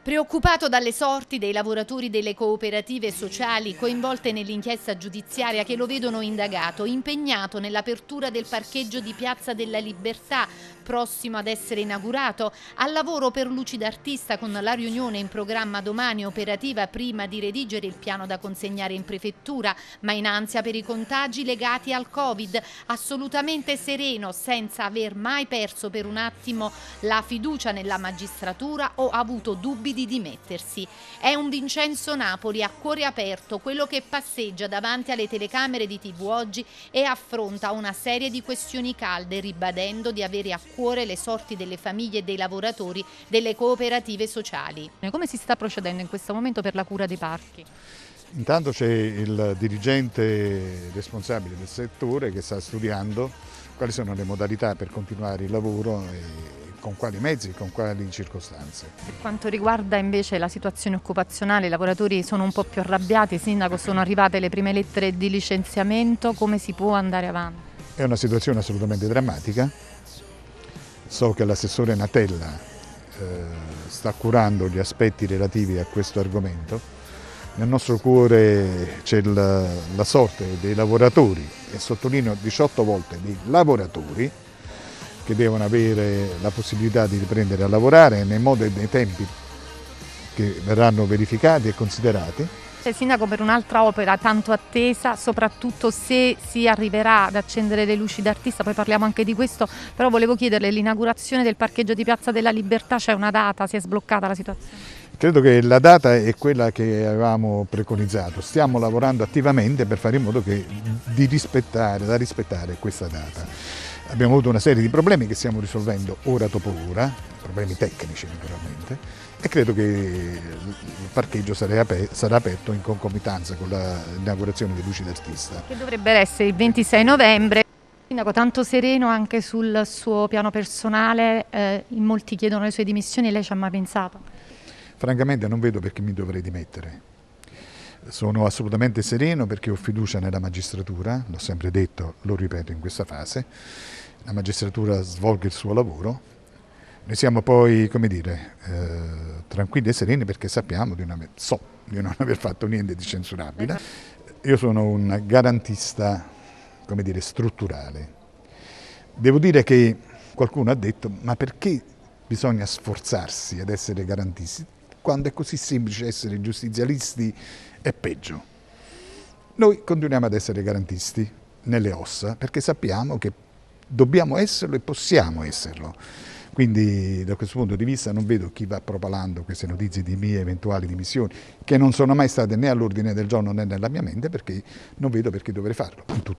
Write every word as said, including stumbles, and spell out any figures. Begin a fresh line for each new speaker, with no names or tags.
Preoccupato dalle sorti dei lavoratori delle cooperative sociali coinvolte nell'inchiesta giudiziaria che lo vedono indagato, impegnato nell'apertura del parcheggio di Piazza della Libertà, prossimo ad essere inaugurato, al lavoro per Lucida Artista con la riunione in programma domani operativa prima di redigere il piano da consegnare in prefettura, ma in ansia per i contagi legati al Covid, assolutamente sereno, senza aver mai perso per un attimo la fiducia nella magistratura o avuto dubbi di dimettersi. È un Vincenzo Napoli a cuore aperto, quello che passeggia davanti alle telecamere di tivù oggi e affronta una serie di questioni calde, ribadendo di avere a cuore le sorti delle famiglie e dei lavoratori delle cooperative sociali. Come si sta procedendo in questo momento per la cura dei parchi?
Intanto c'è il dirigente responsabile del settore che sta studiando quali sono le modalità per continuare il lavoro e con quali mezzi e con quali circostanze.
Per quanto riguarda invece la situazione occupazionale, i lavoratori sono un po' più arrabbiati. Sindaco, sono arrivate le prime lettere di licenziamento, come si può andare avanti?
È una situazione assolutamente drammatica. So che l'assessore Natella eh, sta curando gli aspetti relativi a questo argomento. Nel nostro cuore c'è la, la sorte dei lavoratori, e sottolineo diciotto volte dei lavoratori, che devono avere la possibilità di riprendere a lavorare nei modi e nei tempi che verranno verificati e considerati.
Sindaco, per un'altra opera tanto attesa, soprattutto se si arriverà ad accendere le luci d'artista, poi parliamo anche di questo, però volevo chiederle l'inaugurazione del parcheggio di Piazza della Libertà, c'è una data, si è sbloccata la situazione?
Credo che la data è quella che avevamo preconizzato, stiamo lavorando attivamente per fare in modo che, di rispettare, da rispettare questa data. Abbiamo avuto una serie di problemi che stiamo risolvendo ora dopo ora, problemi tecnici naturalmente, e credo che il parcheggio sarà aperto in concomitanza con l'inaugurazione di Lucida Artista.
Che dovrebbe essere il ventisei novembre. Sindaco, tanto sereno anche sul suo piano personale, eh, in molti chiedono le sue dimissioni, lei ci ha mai pensato?
Francamente non vedo perché mi dovrei dimettere. Sono assolutamente sereno perché ho fiducia nella magistratura, l'ho sempre detto, lo ripeto in questa fase. La magistratura svolge il suo lavoro. Noi siamo poi, come dire, eh, tranquilli e sereni perché sappiamo di non, so, di non aver fatto niente di censurabile. Io sono un garantista, come dire, strutturale. Devo dire che qualcuno ha detto, ma perché bisogna sforzarsi ad essere garantisti quando è così semplice essere giustizialisti è peggio? Noi continuiamo ad essere garantisti nelle ossa perché sappiamo che dobbiamo esserlo e possiamo esserlo. Quindi da questo punto di vista non vedo chi va propalando queste notizie di mie eventuali dimissioni, che non sono mai state né all'ordine del giorno né nella mia mente, perché non vedo perché dovrei farlo.